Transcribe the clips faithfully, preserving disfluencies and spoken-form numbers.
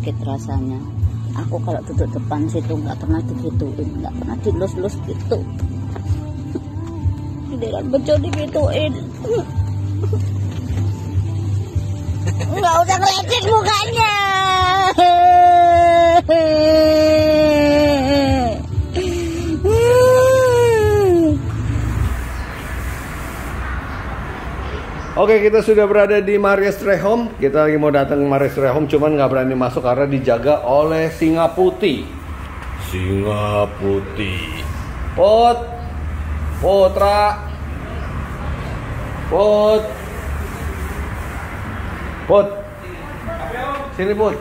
sakit rasanya. Aku kalau duduk depan situ nggak pernah digituin, nggak pernah dilus-lus gitu. Giliran bejo digituin. Nggak usah ngelecek mukanya. Oke, kita sudah berada di Marias Trehome. Kita lagi mau datang ke Marias Trehome, cuman nggak berani masuk karena dijaga oleh singa putih. Singa putih. Put, Putra, Put, Put, sini Put.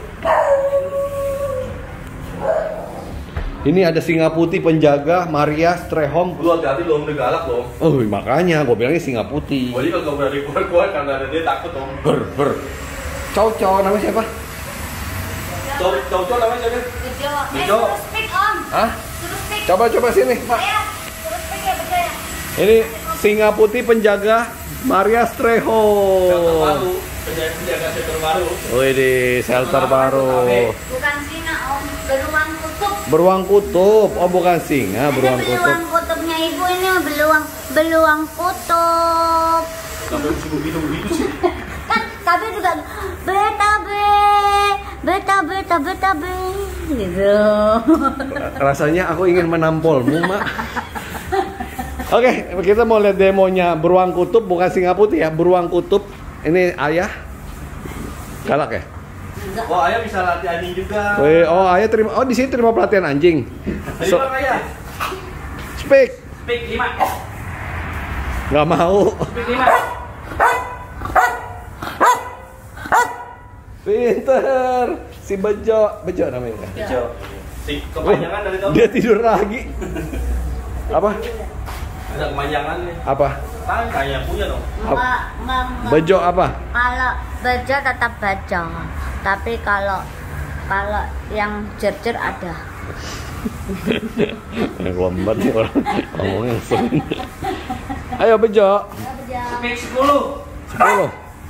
Ini ada singa putih penjaga Marias Trehome. Lu hati-hati loh, udah galak loh. Oh makanya gue bilangnya singa putih. Gue juga gak berani keluar-keluar karena ada dia takut om. Ber ber. Cow cow namanya siapa? Cow cow cow namanya siapa? Bejo. Eh, Bejo. suruh speak om. Hah? Suruh speak. Coba coba sini Pak. Ayo, suruh speak ya Bejo ya. Ini singa putih penjaga Marias Trehome. Shelter baru, penjaga shelter baru. Wih di shelter baru. Bukan singa om, beruang kutub. Beruang kutub. Oh bukan singa, beruang Ini kutub. beruang kutubnya ibu ini beruang beruang kutub. Sampai mesti minum gitu sih. Kan tapi juga beta be, beta beta beta be, gitu. Rasanya aku ingin menampolmu, Mak. Oke, kita mau lihat demonya beruang kutub, bukan singa putih ya, beruang kutub. Ini ayah. Galak ya? Oh ayah bisa latih anjing juga. Wih, oh ayah terima, oh di sini terima pelatihan anjing. So, Lima ayah. speak. Speak lima. Nggak mau. Speak lima. Pinter. Si Bejo, Bejo namanya. Bejo. Si kepanjangan dari tahun. Dia tidur lagi. Apa? Ada kepanjangan nih. Apa? Kan kayak punya dong. Enggak, enggak, enggak. Bejo apa? Kalau bejo tetap bejo, tapi kalau kalau yang jer-jer ada. Lembat nih orang ngomongnya sering. Ayo Bejo. Speak sepuluh. Sepuluh.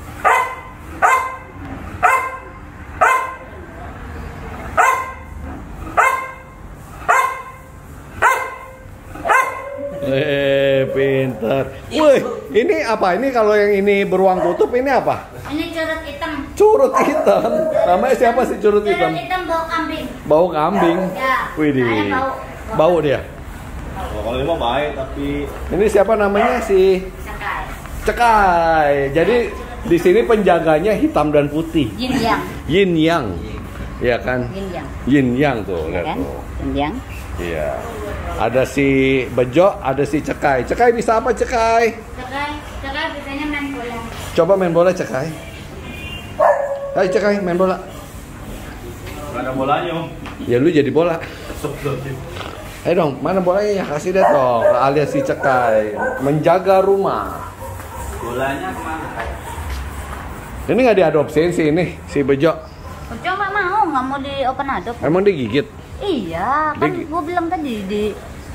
Eh, pintar. Wih, ini apa? Ini kalau yang ini beruang kutub ini apa? Ini curut hitam. Curut hitam. Namanya siapa sih curut Curut hitam? hitam bau kambing. Bau kambing. Ya. Wih, Saya bau. bau dia. Oh, kalau ini mah baik tapi Ini siapa namanya si Cekai. Cekai. Jadi di sini penjaganya hitam dan putih. Yin yang. Yin yang. Iya kan? Yin yang. Yin yang tuh, lihat Kan? tuh. Yin yang. Iya. Ada si Bejo, ada si Cekai. Cekai bisa apa Cekai? Cekai, cekai biasanya main bola. Coba main bola Cekai. Ayo Cekai main bola. nggak ada bolanya om. Ya lu jadi bola. Ayo dong, mana bolanya ya? Kasih deh dong ke alias si Cekai. Menjaga rumah. Bolanya kemana? Ini nggak diadopsiin sih ini, si Bejo. Bejo nggak mau, nggak mau di open adopt. Emang digigit? Iya, kan Di- gue bilang tadi di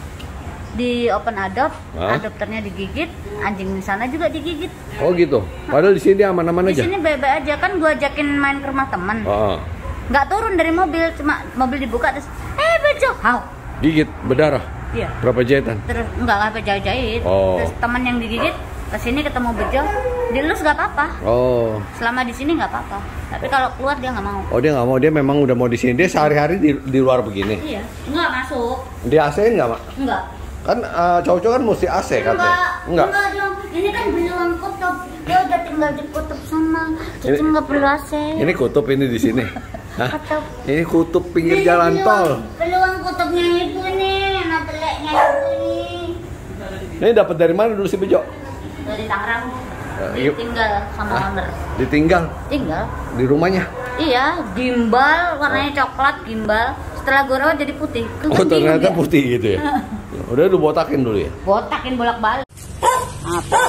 di open adopt, Hah? adopternya digigit, anjing di sana juga digigit. Oh gitu. Padahal di sini dia aman-aman Di aja. sini baik-baik aja, kan gue ajakin main ke rumah teman. Oh, Nggak turun dari mobil, cuma mobil dibuka terus, eh Bejo, hau. gigit berdarah. Iya. Berapa jahitan? Terus nggak apa jahit-jahit. Oh. Terus teman yang digigit kesini ketemu Bejo, dilus nggak apa-apa. Oh. Selama di sini nggak apa-apa. Tapi kalau keluar dia nggak mau. Oh dia nggak mau, dia memang udah mau di sini. Dia sehari-hari di, di luar begini. Iya, nggak masuk. Di A C-in nggak, Mak? Enggak. Kan uh, cowok-cowok kan mesti A C katanya. Enggak, enggak dong. Ini kan beruang kutub. Dia udah tinggal di kutub sana. Jadi Ini- nggak perlu A C. Ini kutub ini di sini. Hah? Kutub. Ini kutub pinggir Ini jalan beruang- tol. Beruang kutubnya ibu nih, anak beleknya ibu nih. Ini dapat dari mana dulu si Bejo? Dari Tangerang. Eh, Ditinggal sama Hah? owner. Ditinggal Tinggal. di rumahnya. Iya, gimbal warnanya coklat, gimbal. Setelah gue rawat jadi putih. Kan Oh bingung ternyata dia. putih gitu ya. Udah lu botakin dulu ya. Botakin bolak-balik. Apa?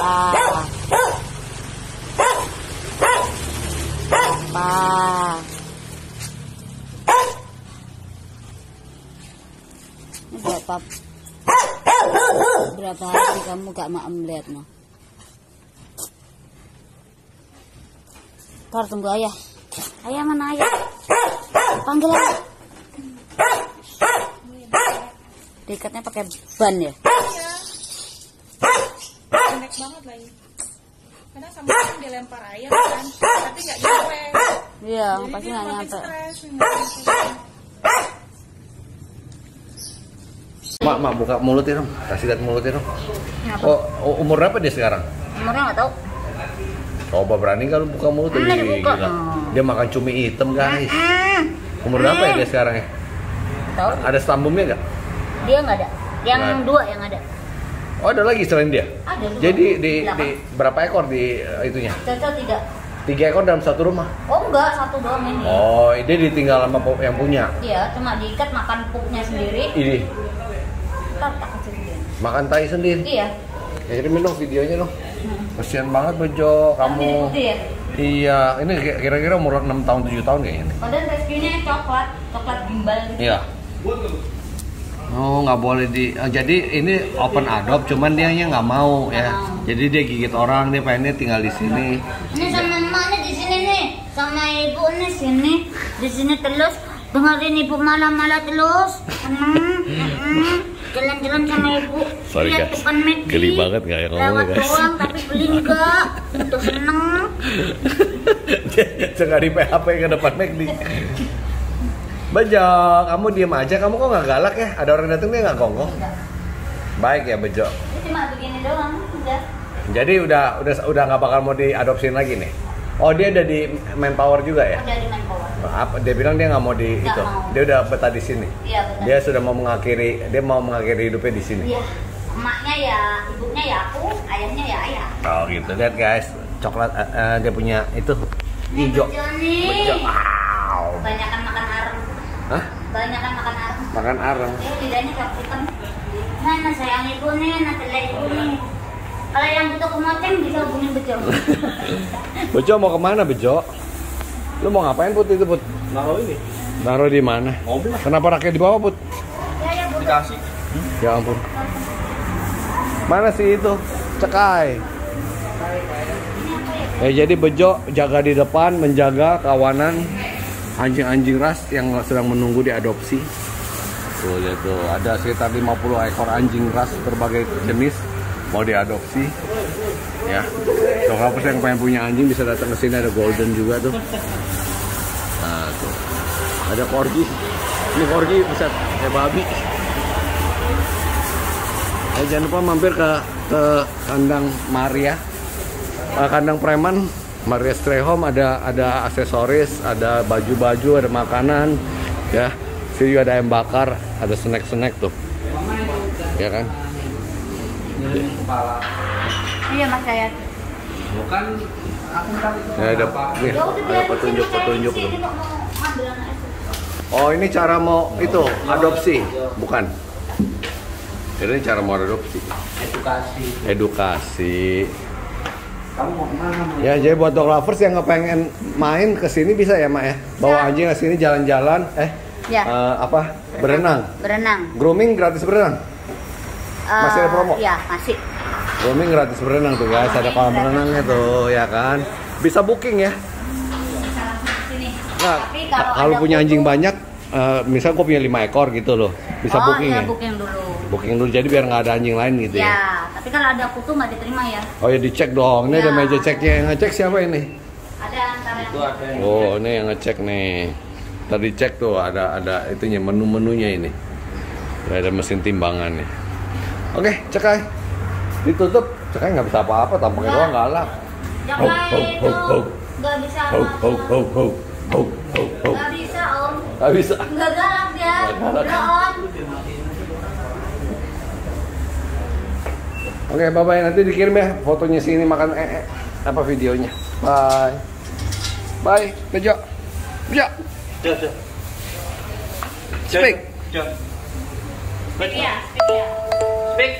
Apa? Ini berapa? Berapa hari kamu gak mau melihat no? Ntar tunggu ayah. Ayah mana ayah? Panggil lagi. Diikatnya pakai ban ya? Iya. Pendek banget lagi. Karena sama kan dilempar ayam kan, tapi nggak nyampe. Iya, Jadi pasti dia nggak makin nyampe. stres, nggak nyampe. Mak, mak buka mulutnya dong. Kasih lihat mulutnya dong. Kenapa? Oh, oh, umur berapa dia sekarang? Umurnya nggak tahu. Coba berani nggak lu buka mulut? Mana Ih, dibuka? gila. Hmm. Dia makan cumi hitam guys. Umur berapa ya dia sekarang ya? Tahu? Ada stambumnya nggak? Dia nggak ada. Yang Nggak ada. dua yang ada. Oh ada lagi selain dia? Ada dua. Jadi di, Delapan. di berapa ekor di uh, itunya? Cocok tidak? Tiga ekor dalam satu rumah? Oh enggak, satu doang ini. Oh dia ditinggal sama po- yang punya? Iya, cuma diikat makan pupnya sendiri. Ini Tak tak kecil dia. makan tai sendiri? Iya. Ya kirimin dong videonya dong. Kasian banget Bejo, kamu. Tapi putih ya? Iya, ini kira-kira umur enam tahun tujuh tahun kayaknya nih. Padahal rescue-nya coklat, coklat gimbal gitu. Iya. Oh nggak boleh di. oh, jadi ini open adopt, cuman dia nya nggak mau ya. Jadi dia gigit orang, dia pengennya tinggal di sini. Ini sama emaknya di sini nih, sama ibu nih sini, di sini terus dengerin ibu malam-malam terus. Hmm, hmm. Jalan-jalan sama ibu. Sorry, Lihat guys. depan McD. Geli banget nggak ya ngomongnya, Lewat guys. doang tapi beli enggak. Untuk seneng. Jangan di P H P ke depan McD. Bejo, kamu diem aja, kamu kok nggak galak ya? Ada orang datang dia nggak gonggong? Baik ya Bejo. Ini cuma begini doang, udah. Jadi udah udah udah nggak bakal mau diadopsin lagi nih. Oh dia udah di Manpower juga ya? Udah di Manpower. Apa dia bilang dia nggak mau di Nggak itu. mau. Dia udah betah di sini. Iya betul. Dia sudah mau mengakhiri dia mau mengakhiri hidupnya di sini. Iya. Emaknya ya, ibunya ya aku, ayahnya ya ayah. Oh gitu. Lihat guys, coklat eh, eh, dia punya itu hijau. Bejo nih. Bejo. Wow. Banyakan makan areng. Hah? Banyakan makan areng. Makan areng. Eh, lidahnya kepikan. Mana sayang ibu nih, nanti ibu nih. Kalau yang butuh kemoceng bisa hubungin Bejo. Bejo mau kemana Bejo? Lu mau ngapain Put itu Put? Naruh ini. Naruh di mana? Mobil. Kenapa raknya di bawah Put? Ya ya butuh. Dikasih. Ya ampun. Mana sih itu? Cekai. Ya jadi Bejo jaga di depan, menjaga kawanan anjing-anjing ras yang sedang menunggu diadopsi. Tuh lihat tuh, ada sekitar lima puluh ekor anjing ras berbagai jenis mau diadopsi. Ya. So kalau yang pengen punya anjing bisa datang ke sini, ada golden juga tuh. Nah, tuh. Ada corgi. Ini corgi bisa kayak babi. Eh, jangan lupa mampir ke ke kandang Maria, uh, kandang preman Maria Stray Home. Ada ada aksesoris, ada baju-baju, ada makanan, ya. Sini juga ada ayam bakar, ada snack-snack tuh, ya kan? Iya Mas Ayat. Bukan aku tadi. Ya, ada, nih, Ya udah ada biarin petunjuk-petunjuk sini, tuh. Kak, mau ngambil anak itu. Oh ini cara mau itu adopsi, bukan? Ini cara mau adopsi. Edukasi. Edukasi. Kamu mau kemana? Mau? Ya jadi buat dog lovers yang kepengen main ke sini bisa ya Mak ya. Bawa anjing ke sini jalan-jalan, eh Ya. eh, apa? Berenang. Berenang. Grooming gratis berenang. Eh, Masih ada promo? Iya, masih. Grooming gratis berenang tuh guys, ada kolam renangnya tuh ya kan. Bisa booking ya. Bisa langsung ke sini. Nah, Tapi ka- kalau kalau ada punya kutu- anjing banyak, eh, misal gue punya lima ekor gitu loh, bisa oh, booking iya, ya. booking dulu. Booking dulu jadi biar nggak ada anjing lain gitu ya. Ya, tapi kalau ada kutu nggak diterima ya. Oh ya dicek dong. Ini Ya. ada meja ceknya. Yang ngecek siapa ini? Ada antara Itu ada yang Oh, ini yang ngecek nih. Tadi cek tuh ada ada itunya menu-menunya ini. Ada mesin timbangannya. Oke, cekai. Ditutup. Cekai nggak bisa apa-apa, tampaknya Nggak. doang galak. Jangan Ho, ho, itu ho, ho. nggak bisa. Ho ho ho ho ho ho ho. Nggak bisa om. Nggak bisa. Nggak galak dia. Nggak galak. Udah om. Oke, bye-bye. Nanti dikirim ya fotonya sini makan eh, eh. apa videonya. Bye. Bye, Bejo. Bejo. Jom, jom. Speak. Jom. Speak ya, speak ya. Speak.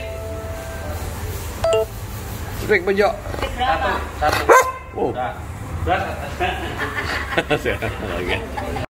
Speak Bejo. Speak berapa? Satu. Oh. Nah. Berat. Oke.